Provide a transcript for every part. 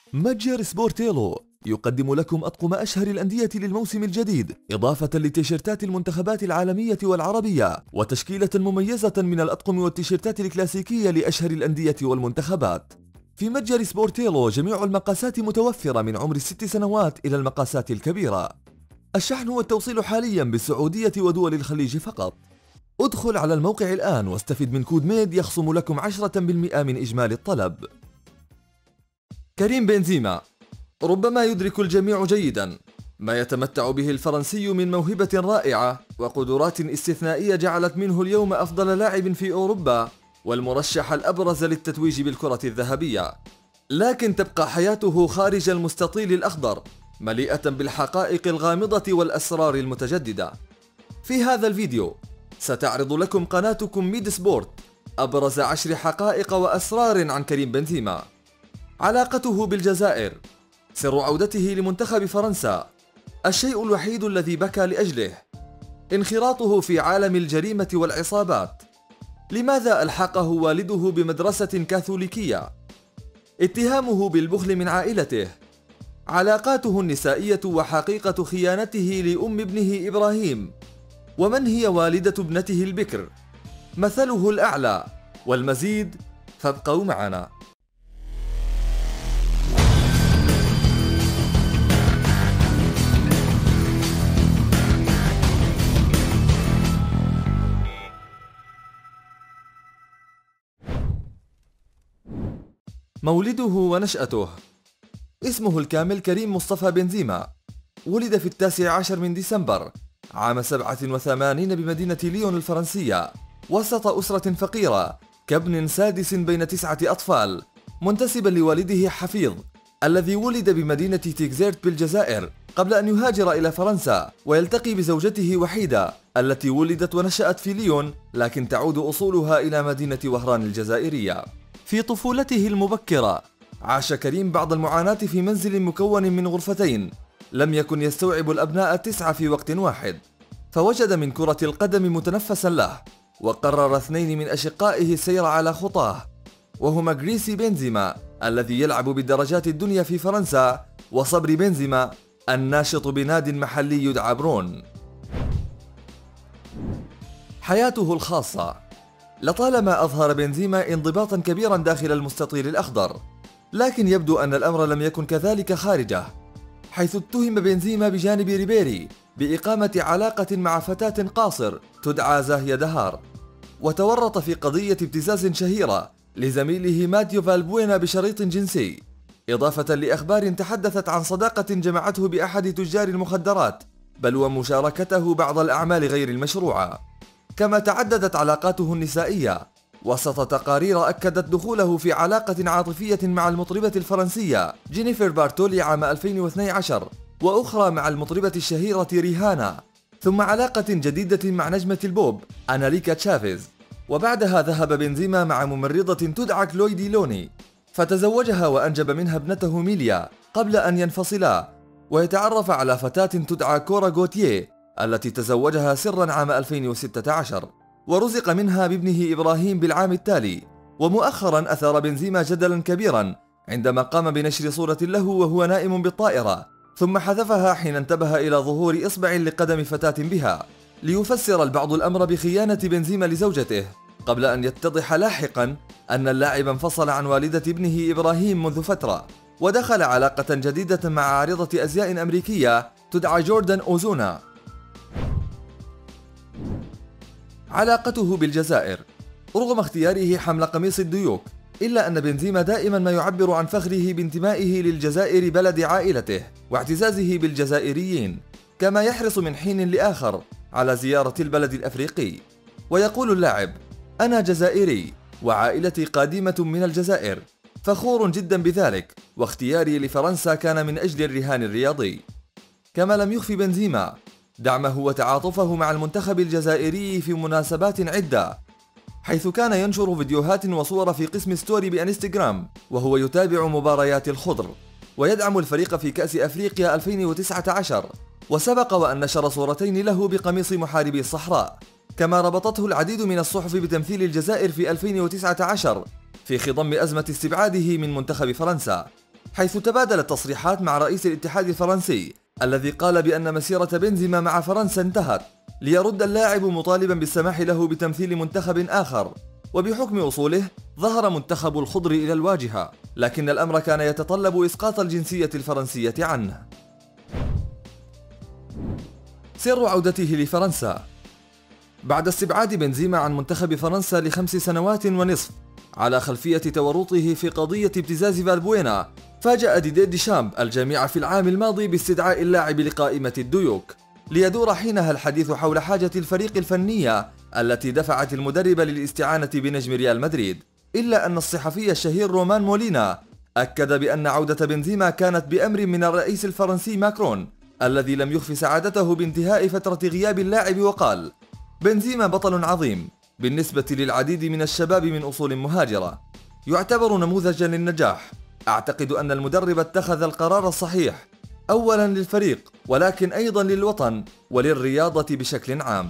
متجر سبورتيلو يقدم لكم أطقم أشهر الأندية للموسم الجديد، إضافة لتيشيرتات المنتخبات العالمية والعربية، وتشكيلة مميزة من الأطقم والتيشيرتات الكلاسيكية لأشهر الأندية والمنتخبات. في متجر سبورتيلو جميع المقاسات متوفرة من عمر 6 سنوات إلى المقاسات الكبيرة. الشحن والتوصيل حاليا بالسعودية ودول الخليج فقط. ادخل على الموقع الآن واستفد من كود ميد يخصم لكم 10% من إجمالي الطلب. كريم بنزيما ربما يدرك الجميع جيدا ما يتمتع به الفرنسي من موهبة رائعة وقدرات استثنائية جعلت منه اليوم أفضل لاعب في أوروبا والمرشح الأبرز للتتويج بالكرة الذهبية. لكن تبقى حياته خارج المستطيل الأخضر مليئة بالحقائق الغامضة والأسرار المتجددة. في هذا الفيديو ستعرض لكم قناتكم ميد سبورت أبرز 10 حقائق وأسرار عن كريم بنزيما. علاقته بالجزائر، سر عودته لمنتخب فرنسا، الشيء الوحيد الذي بكى لأجله، انخراطه في عالم الجريمة والعصابات، لماذا ألحقه والده بمدرسة كاثوليكية، اتهامه بالبخل من عائلته، علاقاته النسائية وحقيقة خيانته لأم ابنه إبراهيم، ومن هي والدة ابنته البكر، مثله الأعلى، والمزيد، فابقوا معنا. مولده ونشأته. اسمه الكامل كريم مصطفى بنزيما، ولد في 19 من ديسمبر عام 87 بمدينة ليون الفرنسية، وسط أسرة فقيرة كابن سادس بين 9 أطفال، منتسبا لوالده حفيظ الذي ولد بمدينة تيكزيرت بالجزائر قبل أن يهاجر إلى فرنسا ويلتقي بزوجته وحيدة التي ولدت ونشأت في ليون، لكن تعود أصولها إلى مدينة وهران الجزائرية. في طفولته المبكرة عاش كريم بعض المعاناة في منزل مكون من غرفتين لم يكن يستوعب الأبناء 9 في وقت واحد، فوجد من كرة القدم متنفسا له، وقرر 2 من أشقائه السير على خطاه، وهما غريسي بنزيما الذي يلعب بالدرجات الدنيا في فرنسا، وصبري بنزيما الناشط بناد محلي يدعى برون. حياته الخاصة. لطالما أظهر بنزيما انضباطا كبيرا داخل المستطيل الأخضر، لكن يبدو أن الأمر لم يكن كذلك خارجه، حيث اتهم بنزيما بجانب ريبيري بإقامة علاقة مع فتاة قاصر تدعى زاهية دهار، وتورط في قضية ابتزاز شهيرة لزميله ماتيو فالبوينا بشريط جنسي، إضافة لأخبار تحدثت عن صداقة جمعته بأحد تجار المخدرات، بل ومشاركته بعض الأعمال غير المشروعة. كما تعددت علاقاته النسائية وسط تقارير أكدت دخوله في علاقة عاطفية مع المطربة الفرنسية جينيفر بارتولي عام 2012، وأخرى مع المطربة الشهيرة ريهانا، ثم علاقة جديدة مع نجمة البوب أناريكا تشافيز. وبعدها ذهب بنزيما مع ممرضة تدعى كلوي ديلوني، فتزوجها وأنجب منها ابنته ميليا قبل أن ينفصلا ويتعرف على فتاة تدعى كورا غوتيه التي تزوجها سرا عام 2016، ورزق منها بابنه إبراهيم بالعام التالي. ومؤخرا أثار بنزيما جدلا كبيرا عندما قام بنشر صورة له وهو نائم بالطائرة، ثم حذفها حين انتبه إلى ظهور إصبع لقدم فتاة بها، ليفسر البعض الأمر بخيانة بنزيما لزوجته، قبل أن يتضح لاحقا أن اللاعب انفصل عن والدة ابنه إبراهيم منذ فترة، ودخل علاقة جديدة مع عارضة أزياء أمريكية تدعى جوردان أوزونا. علاقته بالجزائر. رغم اختياره حمل قميص الديوك، إلا أن بنزيما دائما ما يعبر عن فخره بانتمائه للجزائر بلد عائلته واعتزازه بالجزائريين، كما يحرص من حين لآخر على زيارة البلد الأفريقي. ويقول اللاعب: أنا جزائري وعائلتي قادمة من الجزائر، فخور جدا بذلك، واختياري لفرنسا كان من أجل الرهان الرياضي. كما لم يخفي بنزيما دعمه وتعاطفه مع المنتخب الجزائري في مناسبات عدة، حيث كان ينشر فيديوهات وصور في قسم ستوري بانستغرام وهو يتابع مباريات الخضر، ويدعم الفريق في كأس أفريقيا 2019، وسبق وأن نشر صورتين له بقميص محاربي الصحراء. كما ربطته العديد من الصحف بتمثيل الجزائر في 2019 في خضم أزمة استبعاده من منتخب فرنسا، حيث تبادل التصريحات مع رئيس الاتحاد الفرنسي الذي قال بأن مسيرة بنزيما مع فرنسا انتهت، ليرد اللاعب مطالبا بالسماح له بتمثيل منتخب آخر. وبحكم أصوله ظهر منتخب الخضر إلى الواجهة، لكن الأمر كان يتطلب إسقاط الجنسية الفرنسية عنه. سر عودته لفرنسا. بعد استبعاد بنزيما عن منتخب فرنسا ل5 سنوات ونصف على خلفية تورطه في قضية ابتزاز فالبوينا، فاجأ ديدي ديشامب الجميع في العام الماضي باستدعاء اللاعب لقائمة الديوك، ليدور حينها الحديث حول حاجة الفريق الفنية التي دفعت المدرب للاستعانة بنجم ريال مدريد. إلا أن الصحفي الشهير رومان مولينا أكد بأن عودة بنزيما كانت بأمر من الرئيس الفرنسي ماكرون، الذي لم يخف سعادته بانتهاء فترة غياب اللاعب، وقال: بنزيما بطل عظيم بالنسبة للعديد من الشباب من أصول مهاجرة، يعتبر نموذجا للنجاح. أعتقد أن المدرب اتخذ القرار الصحيح، أولا للفريق ولكن أيضا للوطن وللرياضة بشكل عام.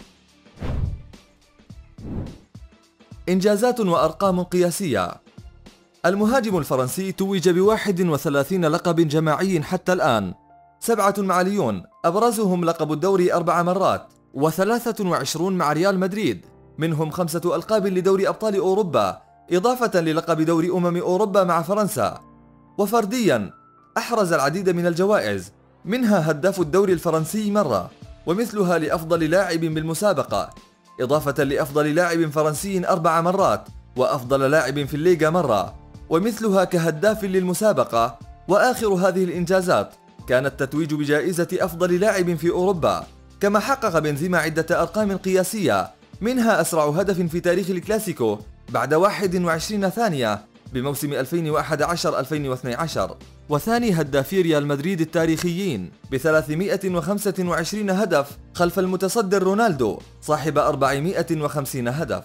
إنجازات وأرقام قياسية. المهاجم الفرنسي توج ب31 لقب جماعي حتى الآن، 7 مع ليون، أبرزهم لقب الدوري 4 مرات، و23 مع ريال مدريد، منهم 5 ألقاب لدوري أبطال أوروبا، إضافة للقب دوري أوروبا مع فرنسا. وفرديا أحرز العديد من الجوائز، منها هداف الدوري الفرنسي مرة، ومثلها لأفضل لاعب بالمسابقة، إضافة لأفضل لاعب فرنسي 4 مرات، وأفضل لاعب في الليغا مرة، ومثلها كهداف للمسابقة. وآخر هذه الإنجازات كان التتويج بجائزة أفضل لاعب في أوروبا. كما حقق بنزيما عدة أرقام قياسية، منها أسرع هدف في تاريخ الكلاسيكو بعد 21 ثانية بموسم 2011-2012، وثاني هدافي ريال مدريد التاريخيين ب325 هدف خلف المتصدر رونالدو صاحب 450 هدف.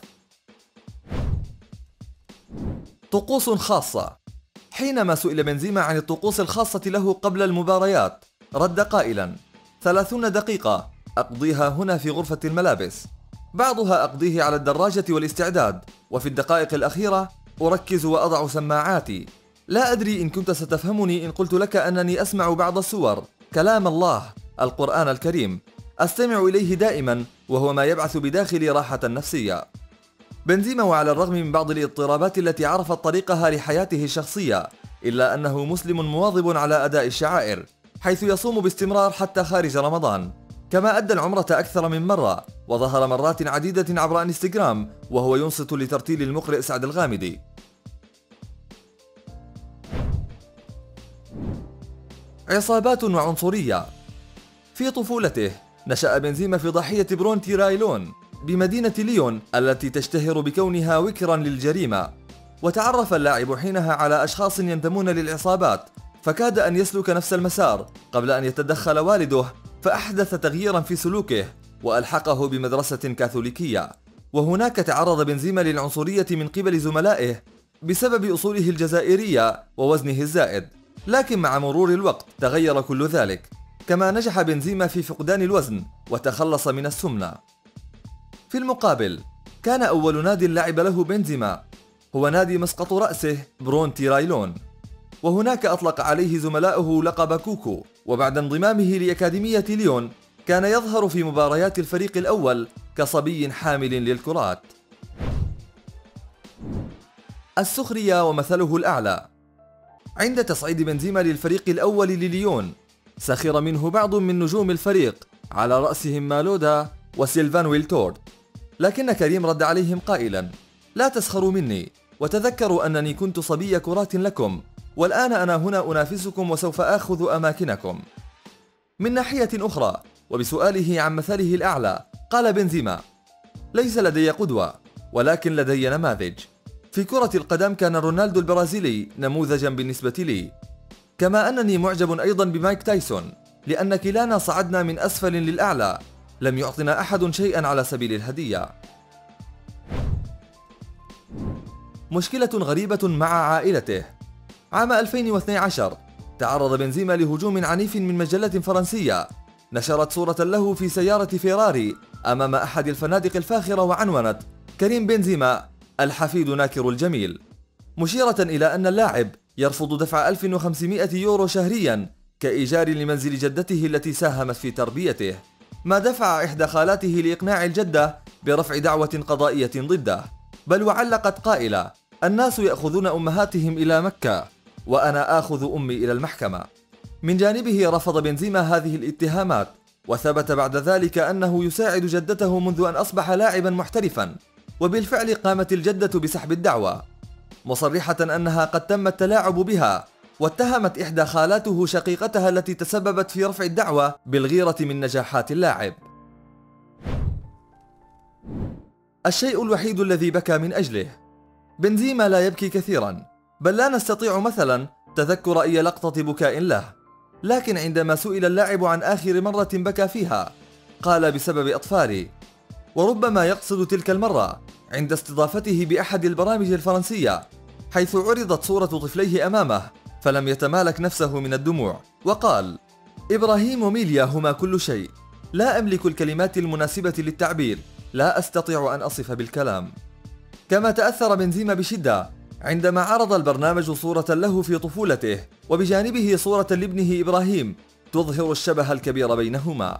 طقوس خاصة. حينما سئل بنزيما عن الطقوس الخاصة له قبل المباريات، رد قائلا: 30 دقيقة أقضيها هنا في غرفة الملابس، بعضها أقضيه على الدراجة والاستعداد، وفي الدقائق الأخيرة أركز وأضع سماعاتي. لا أدري إن كنت ستفهمني إن قلت لك أنني أسمع بعض السور، كلام الله، القرآن الكريم، أستمع إليه دائما، وهو ما يبعث بداخلي راحة نفسية. بنزيما وعلى الرغم من بعض الاضطرابات التي عرفت طريقها لحياته الشخصية، إلا أنه مسلم مواظب على أداء الشعائر، حيث يصوم باستمرار حتى خارج رمضان. كما أدى العمرة أكثر من مرة، وظهر مرات عديدة عبر انستغرام وهو ينصت لترتيل المقرئ سعد الغامدي. عصابات وعنصرية. في طفولته نشأ بنزيما في ضاحية برون تيرايلون بمدينة ليون التي تشتهر بكونها وكرا للجريمة، وتعرف اللاعب حينها على أشخاص ينتمون للعصابات، فكاد أن يسلك نفس المسار قبل أن يتدخل والده فأحدث تغييرا في سلوكه وألحقه بمدرسة كاثوليكية. وهناك تعرض بنزيما للعنصرية من قبل زملائه بسبب أصوله الجزائرية ووزنه الزائد، لكن مع مرور الوقت تغير كل ذلك. كما نجح بنزيما في فقدان الوزن وتخلص من السمنة. في المقابل كان أول نادي لعب له بنزيما هو نادي مسقط رأسه برون تيرايلون، وهناك أطلق عليه زملاؤه لقب كوكو. وبعد انضمامه لأكاديمية ليون كان يظهر في مباريات الفريق الأول كصبي حامل للكرات. السخرية ومثله الأعلى. عند تصعيد بنزيما للفريق الأول لليون سخر منه بعض من نجوم الفريق، على رأسهم مالودا وسيلفان ويلتورد، لكن كريم رد عليهم قائلا: لا تسخروا مني، وتذكروا أنني كنت صبي كرات لكم، والآن أنا هنا أنافسكم وسوف آخذ أماكنكم. من ناحية أخرى، وبسؤاله عن مثله الأعلى، قال بنزيما: ليس لدي قدوة، ولكن لدي نماذج. في كرة القدم كان رونالدو البرازيلي نموذجا بالنسبة لي، كما أنني معجب أيضا بمايك تايسون، لأن كلانا صعدنا من أسفل للأعلى، لم يعطنا أحد شيئا على سبيل الهدية. مشكلة غريبة مع عائلته. عام 2012 تعرض بنزيما لهجوم عنيف من مجلة فرنسية نشرت صورة له في سيارة فيراري أمام أحد الفنادق الفاخرة، وعنونت: كريم بنزيما الحفيد ناكر الجميل، مشيرة إلى أن اللاعب يرفض دفع 1500 يورو شهريا كإيجار لمنزل جدته التي ساهمت في تربيته، ما دفع إحدى خالاته لإقناع الجدة برفع دعوى قضائية ضده، بل وعلقت قائلة: الناس يأخذون أمهاتهم إلى مكة وأنا آخذ أمي إلى المحكمة. من جانبه رفض بنزيما هذه الاتهامات، وثبت بعد ذلك أنه يساعد جدته منذ أن أصبح لاعبا محترفا، وبالفعل قامت الجدة بسحب الدعوى، مصرحة أنها قد تم التلاعب بها، واتهمت إحدى خالاته شقيقتها التي تسببت في رفع الدعوى بالغيرة من نجاحات اللاعب. الشيء الوحيد الذي بكى من أجله. بنزيما لا يبكي كثيرا، بل لا نستطيع مثلا تذكر أي لقطة بكاء له، لكن عندما سئل اللاعب عن آخر مرة بكى فيها قال: بسبب أطفالي. وربما يقصد تلك المرة عند استضافته بأحد البرامج الفرنسية، حيث عرضت صورة طفليه أمامه فلم يتمالك نفسه من الدموع، وقال: إبراهيم وميليا هما كل شيء، لا أملك الكلمات المناسبة للتعبير، لا أستطيع أن أصف بالكلام. كما تأثر بنزيما بشدة عندما عرض البرنامج صورة له في طفولته، وبجانبه صورة لابنه إبراهيم تظهر الشبه الكبير بينهما.